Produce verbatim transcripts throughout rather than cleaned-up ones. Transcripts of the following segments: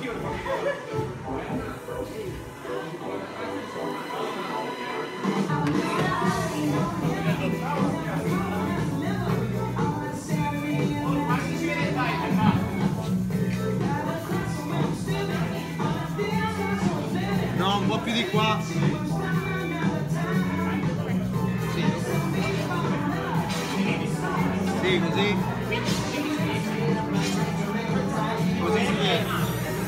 No, un po' più di qua. Sì. Sì, così. Così si viene.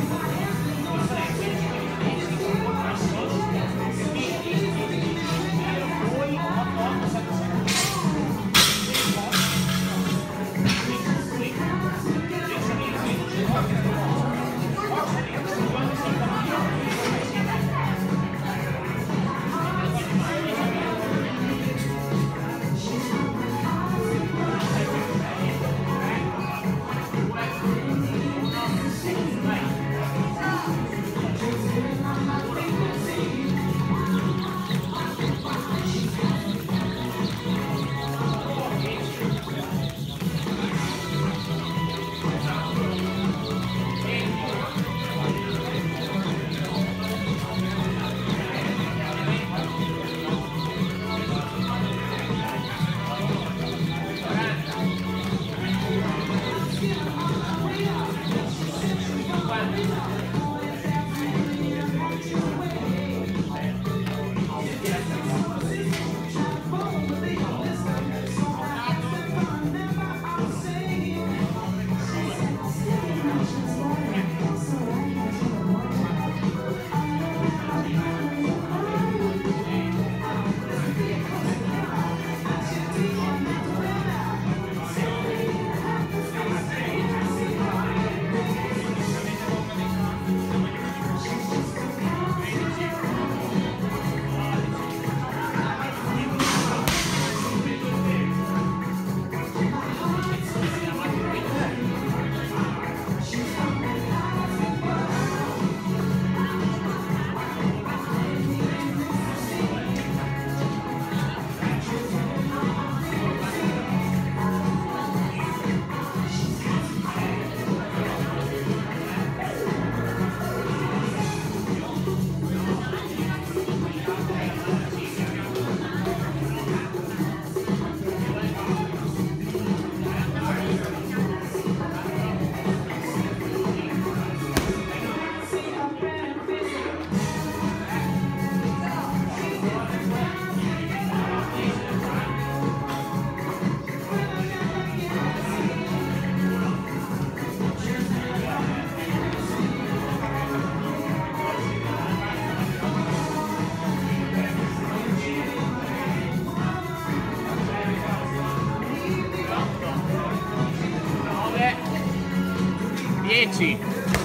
dieci.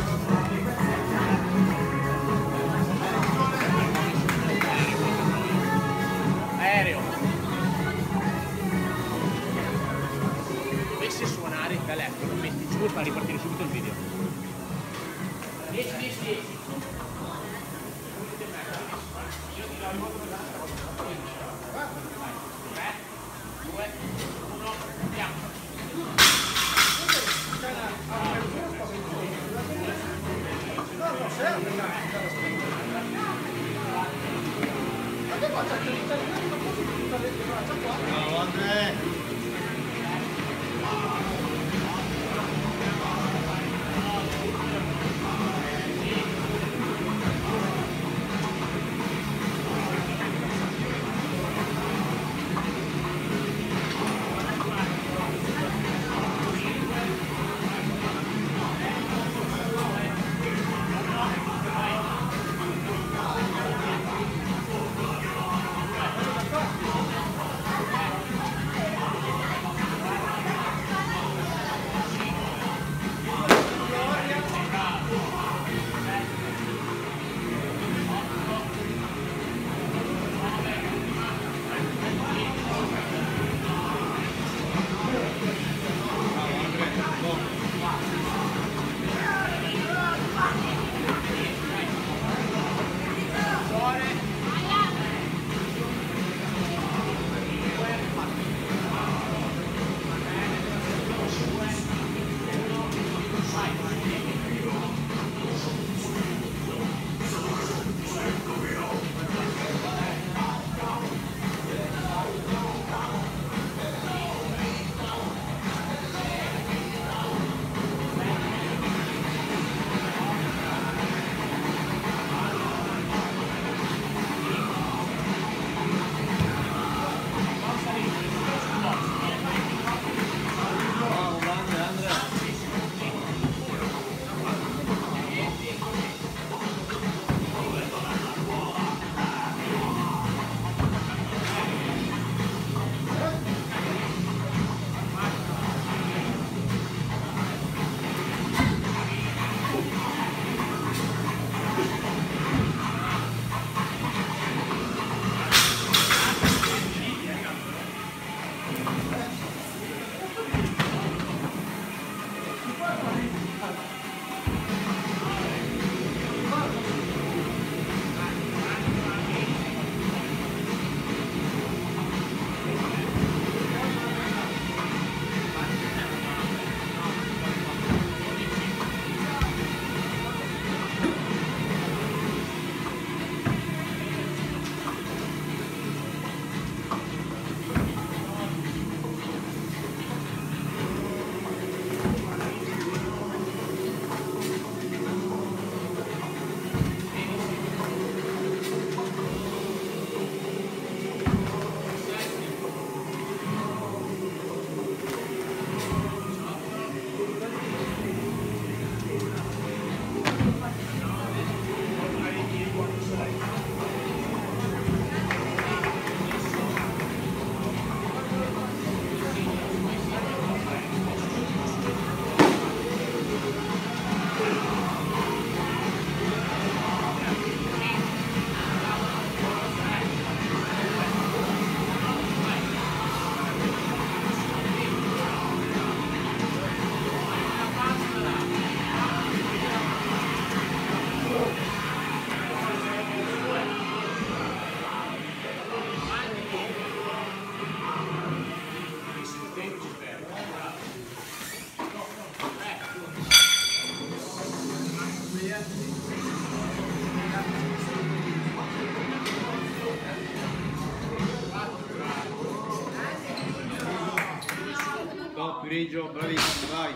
Aereo. Dovesse suonare il telefono, metti giù e fa ripartire subito il video. dieci, dieci, dieci. tre, due, uno, andiamo. Ciao Andrea. Grigio, bravissimo, vai.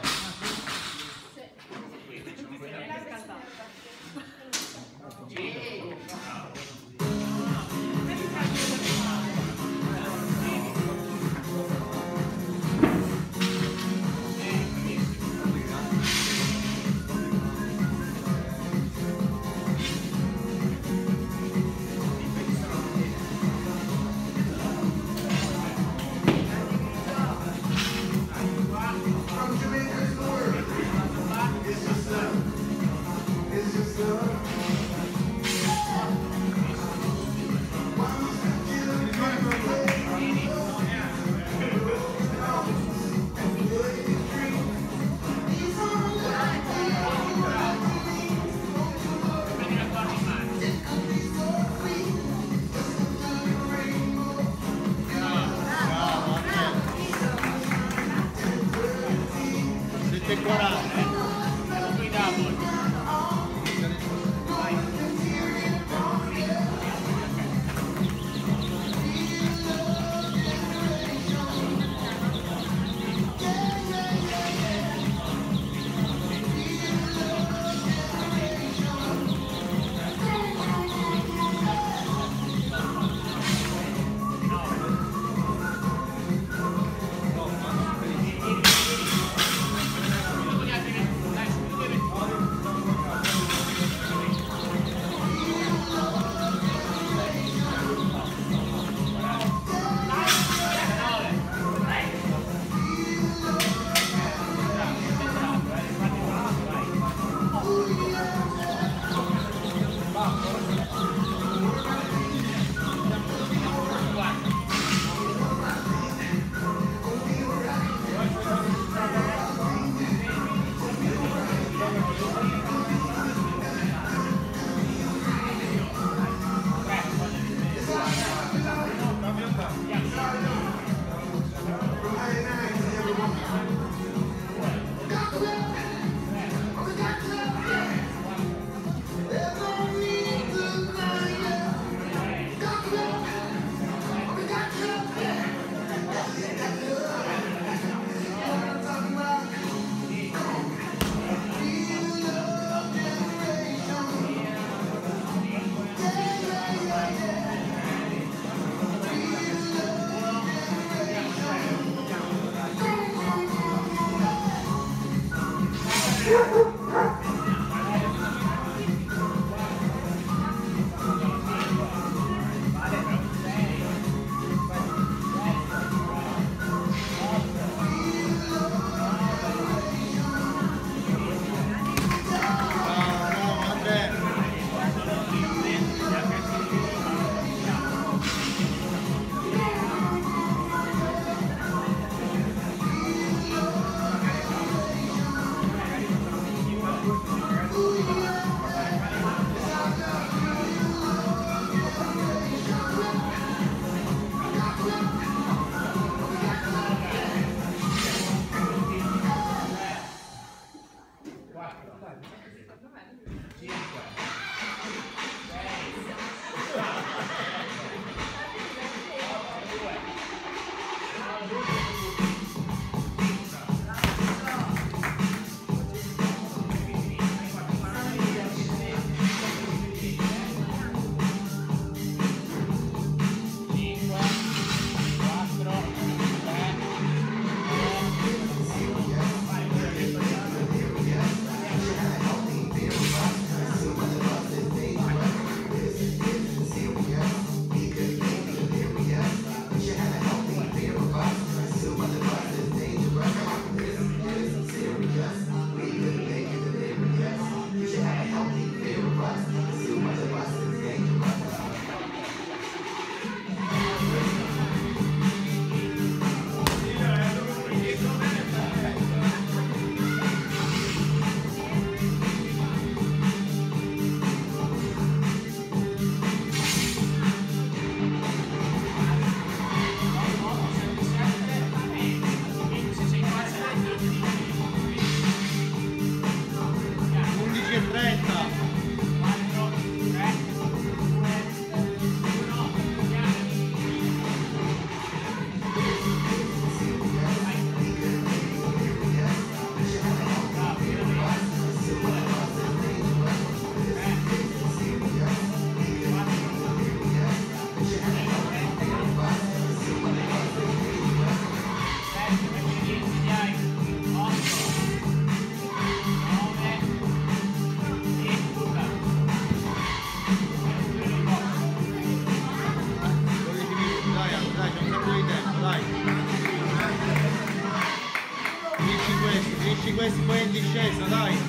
discesa, dai.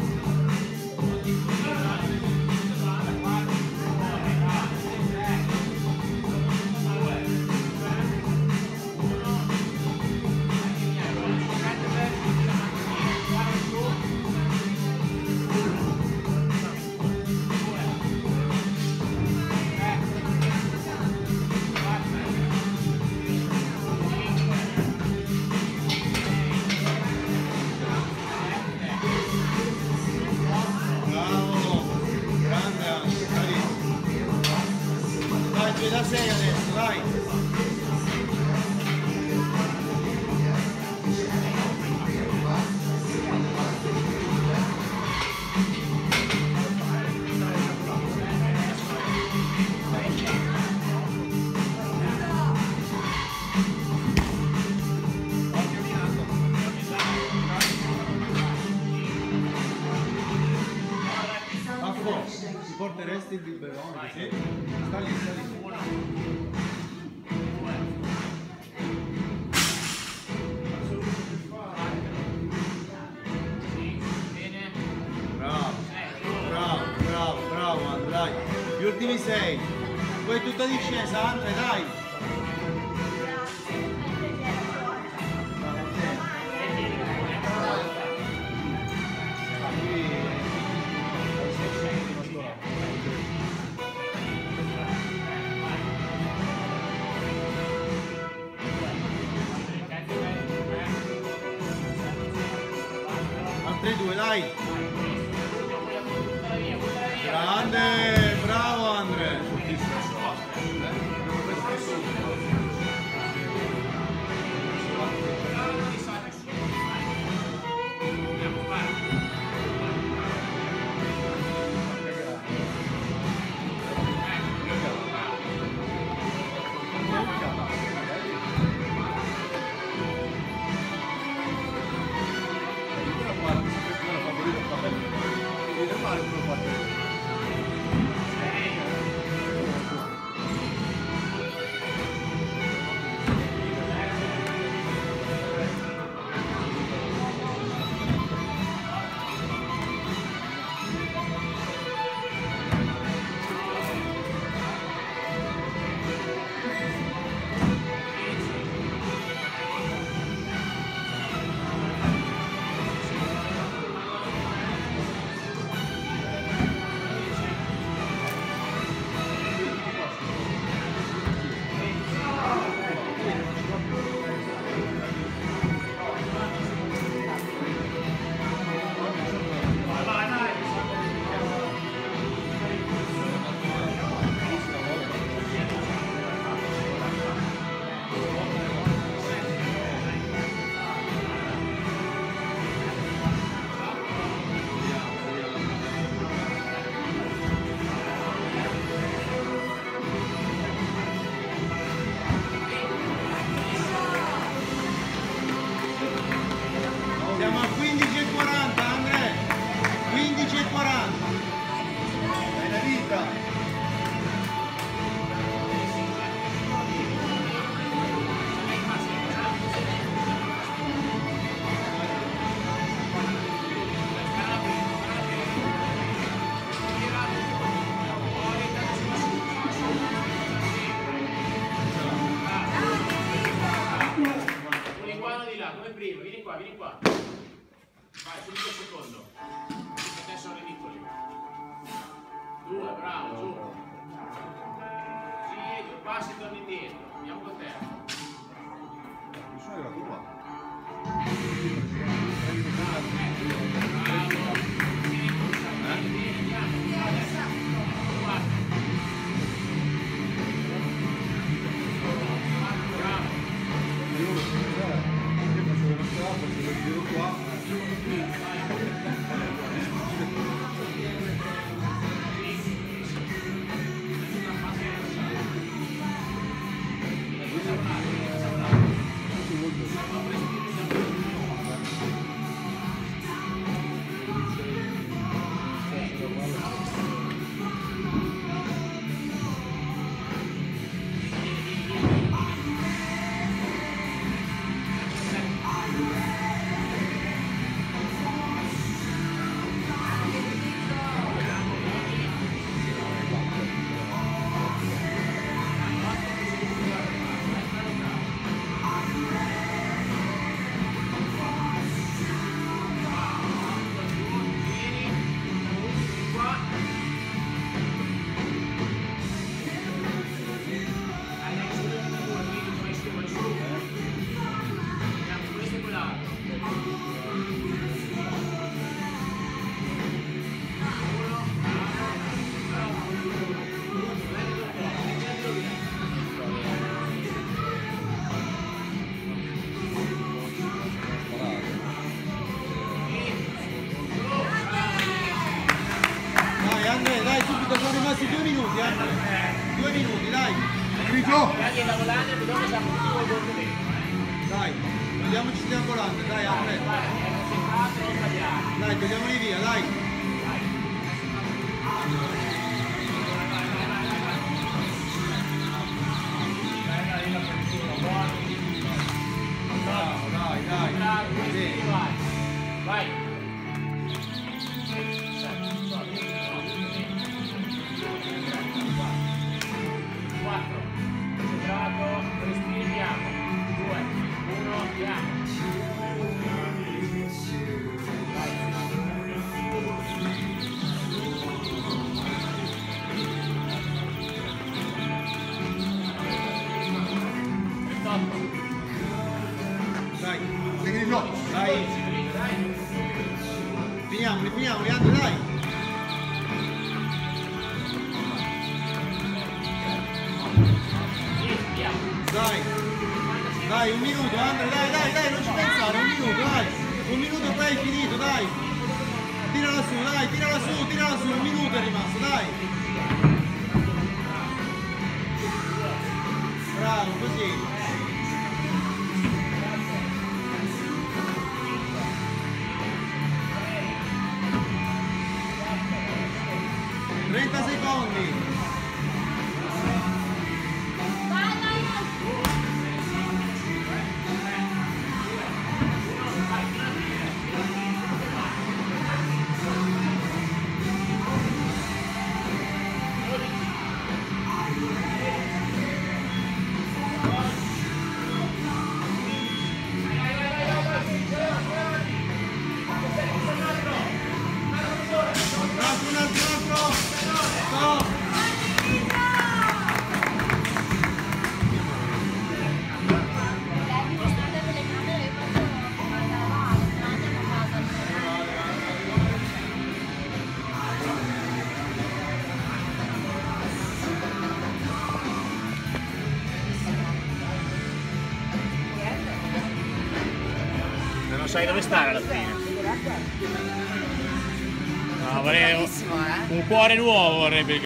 Da sei adesso, dai! A fuoco, ti porteresti il biberone? Sì. Sta lì, sta lì. Gli ultimi sei, poi tutta discesa, Andre, dai! Altre due, dai! Grande! Bravo Andre! Siamo a quindici e quaranta, Andre! quindici e quaranta! È la vita! Vieni qua, di là, come prima, vieni qua, vieni qua. Vai, subito il secondo. Adesso sono ridicoli. Due, bravo, giù. Sì, due passi e torni indietro. Andiamo con te. Il suono è la tua. Bravo. Vieni, vieni, andiamo. Guarda. Bravo. Io facevo una strada, facevo il giro qua. Andrea, dai, subito, sono rimasti due minuti, Andrea. Due minuti, dai. Grigio. Dai, la volante, vediamo siamo tutti col bordo dentro. Dai, togliamoci sta volante, dai, Andrea. Guarda, è concentrato, non sbagliare. Dai, togliamoli via, dai. Bravo, dai, dai. Bravo, Sì. vai. Vai. quattro. Concentrato, respiri, andiamo. due, uno, andiamo. ventotto. Dai, Grigio. Dai. Dai. Finiamoli, finiamoli, Andrea, dai. Dai, dai, un minuto, Andrea, dai, dai, dai, non ci pensare, un minuto, dai. Un minuto poi è finito, dai. Tirala su, dai, tirala su, tirala su, un minuto è rimasto, dai. Bravo, così. trenta secondi. Un altro, un altro, un altro. Stop. Non sai dove stare alla fine. No, vorrei un cuore nuovo vorrebbe.